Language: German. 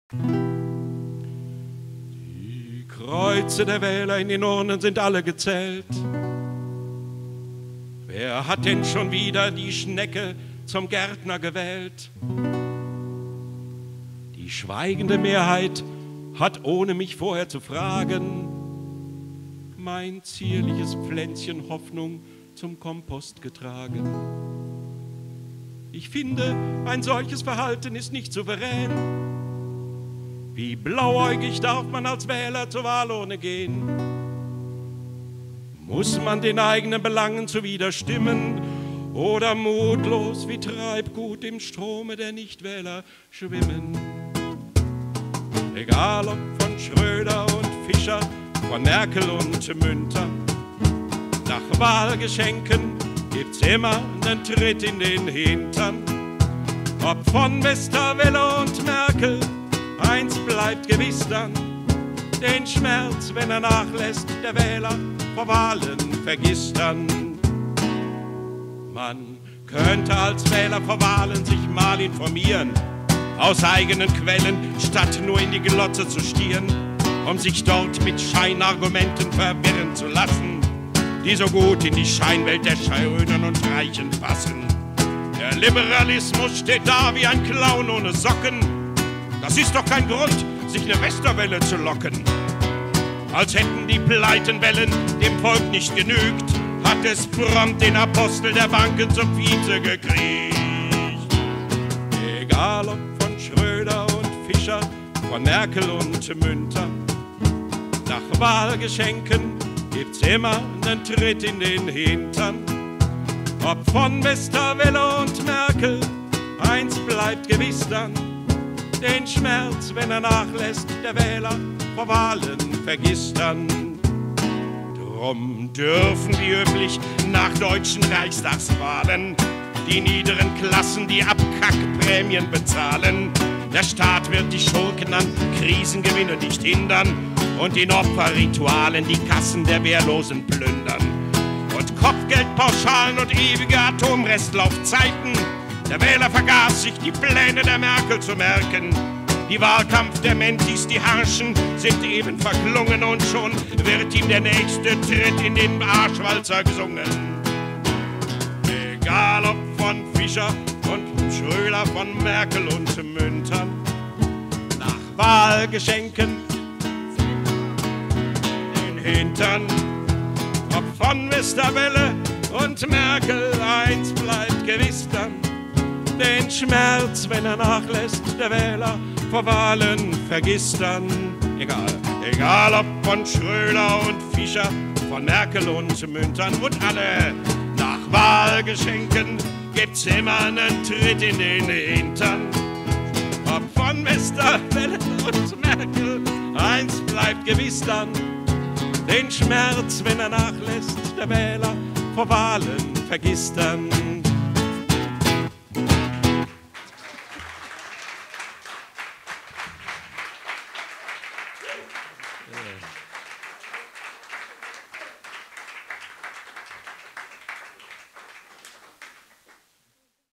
Die Kreuze der Wähler in den Urnen sind alle gezählt. Wer hat denn schon wieder die Schnecke zum Gärtner gewählt? Die schweigende Mehrheit hat, ohne mich vorher zu fragen, mein zierliches Pflänzchen Hoffnung zum Kompost getragen. Ich finde, ein solches Verhalten ist nicht souverän. Wie blauäugig darf man als Wähler zur Wahlurne gehen? Muss man den eigenen Belangen zuwider stimmen oder mutlos wie Treibgut im Strome der Nichtwähler schwimmen? Egal ob von Schröder und Fischer, von Merkel und Münter, nach Wahlgeschenken gibt's immer einen Tritt in den Hintern. Ob von Westerwelle und Merkel, eins bleibt gewiss dann: den Schmerz, wenn er nachlässt, der Wähler vor Wahlen vergisst dann. Man könnte als Wähler vor Wahlen sich mal informieren, aus eigenen Quellen, statt nur in die Glotze zu stieren, um sich dort mit Scheinargumenten verwirren zu lassen, die so gut in die Scheinwelt der Schönen und Reichen passen. Der Liberalismus steht da wie ein Clown ohne Socken. Das ist doch kein Grund, sich eine Westerwelle zu locken. Als hätten die Pleitenwellen dem Volk nicht genügt, hat es prompt den Apostel der Banken zum Vize gekriegt. Egal ob von Schröder und Fischer, von Merkel und Münter, nach Wahlgeschenken gibt's immer einen Tritt in den Hintern. Ob von Westerwelle und Merkel, eins bleibt gewiss dann: den Schmerz, wenn er nachlässt, der Wähler vor Wahlen vergisst dann. Drum dürfen wie üblich nach deutschen Reichstagswahlen die niederen Klassen die Abkackprämien bezahlen. Der Staat wird die Schurken an Krisengewinne nicht hindern und in Opferritualen die Kassen der Wehrlosen plündern. Und Kopfgeldpauschalen und ewige Atomrestlaufzeiten. Der Wähler vergaß sich, die Pläne der Merkel zu merken. Die Wahlkampf der Mentis, die Harschen, sind eben verklungen und schon wird ihm der nächste Tritt in den Arschwalzer gesungen. Egal ob von Fischer und Schröder, von Merkel und Müntern, nach Wahlgeschenken den Hintern. Ob von Westerwelle und Merkel, eins bleibt gewiss dann: den Schmerz, wenn er nachlässt, der Wähler vor Wahlen vergisst dann. Egal ob von Schröder und Fischer, von Merkel und Müntern und alle, nach Wahlgeschenken gibt's immer einen Tritt in den Hintern. Ob von Westerwelle und Merkel, eins bleibt gewiss dann: den Schmerz, wenn er nachlässt, der Wähler vor Wahlen vergisst dann.